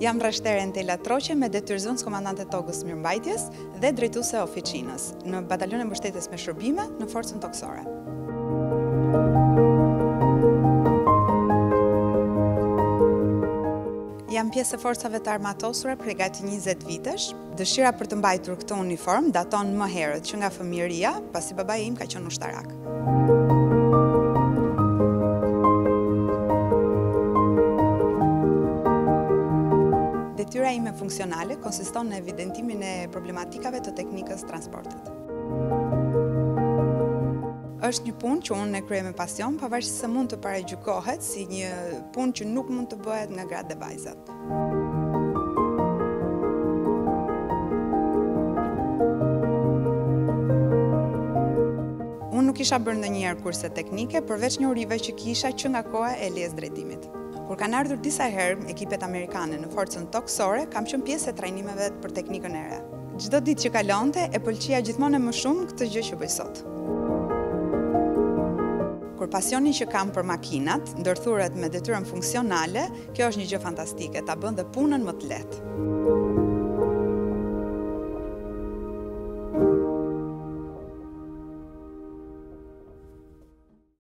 Jam rreshtere Entela Troqe me detyrzues komandante tokës mirëmbajtjes dhe drejtuese oficinës në batalionin mbështetjes me shërbime në forcën tokësore. Jam pjesë e forcave të armatosura prej gati 20 vitesh. Dëshira për të mbajtur këtë uniform daton më herët që nga fëmijëria, pasi babai im ka qenë ushtarak. Detyra ime funksionale konsiston në evidentimin e problematikave të teknikës transportit. Është një punë që unë e kryej me pasion, pavarësisht se mund të paragjykohet si një punë që nuk mund të bëhet nga gratë dhe vajzat. Unë nuk isha bërë ndonjëherë kurse teknike, përveç një urive që kisha që nga koha e lejes drejtimit. Kur kanë ardhur disa herë ekipet amerikane në forcën tokësore, kam qenë pjesë e trajnimeve për teknikën e re. Çdo ditë që kalonte, e pëlqeja gjithmonë më shumë këtë gjë që bëj sot. Kur pasionin që kam për makinat ndërthuret me detyrën funksionale, kjo është një gjë fantastike, ta bën dhe punën më të lehtë.